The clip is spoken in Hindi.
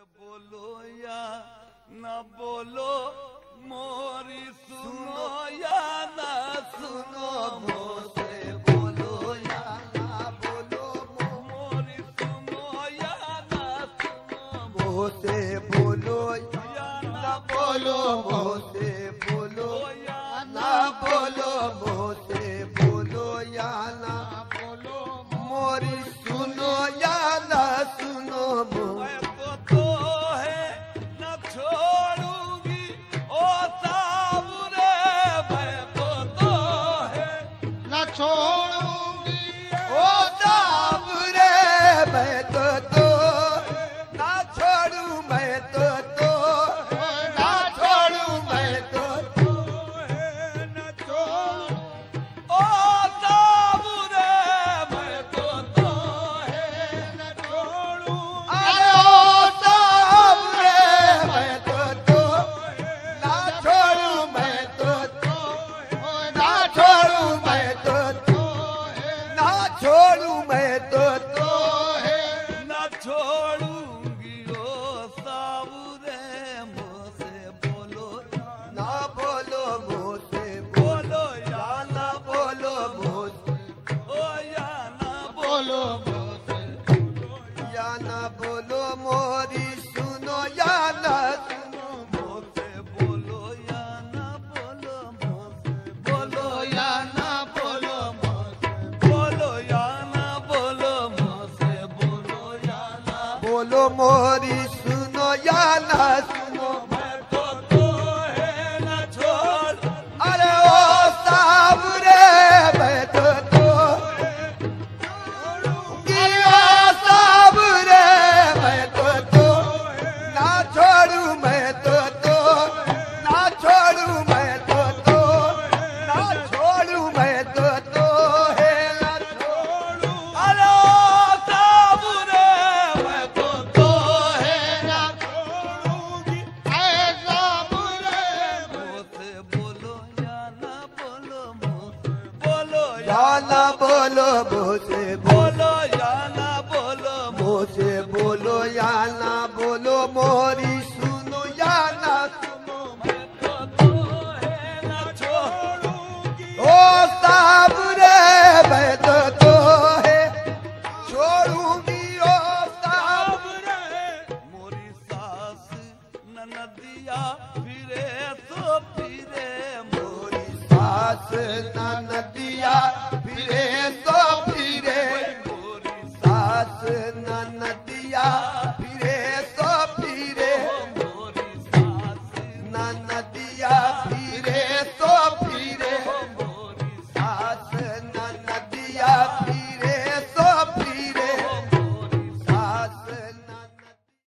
बोलो या ना बोलो मोरी सुनो या ना सुनो मोसे बोलो या ना बोलो मोरी सुनो या ना सुनो मोसे बोलो या ना बोलो मोसे बोलो या ना बोलो मोसे बोलो या ना बोलो मोरी सुनो या ना सुनो मोसे छोड़ूंगी ओ सावरे मैं तो ना छोड़ू मैं तो ना छोड़ू मैं तो न छोड़ू ओ सावरे मैं तो न छोड़ू अरे ओ सावरे मैं तो ना छोड़ू मैं तो ना छोड़ू मैं तो ना छोड़ू मैं तो ना छोड़ूंगी ओ सावरे मोसे बोलो ना बोलो मोसे बोलो या ना बोलो मोसे ओ या ना बोलो मोसे या ना बोलो मोरी सुनो या ना सुनो मोसे बोलो या ना बोलो मोसे बोलो या ना बोलो मोसे बोलो या ना बोलो मोसे बोलो या ना बोलो मोरी सुनो या ना सुनो मैं तो है ना छोड़ अरे ओ सावरे मैं तो छोड़ूंगी ओ सावरे मैं तो ना छोड़ू मैं तो ना छोड़ू मैं तो ना छोड़ू मैं तो है ना छोड़ू अरे ओ सावरे मैं तो है ना छोड़ूंगी ऐसा बुरे मोसे बोलो या ना बोलो मोसे बोलो या ना बोलो मोसे बोलो या ना बोलो मोसे बोलो या ना बोलो मोरी सुनो या ना सुनो मैं तो है ना छोड़ूंगी ओ सावरे मैं तो है छोड़ूंगी ओ सावरे मोरी सास ननदिया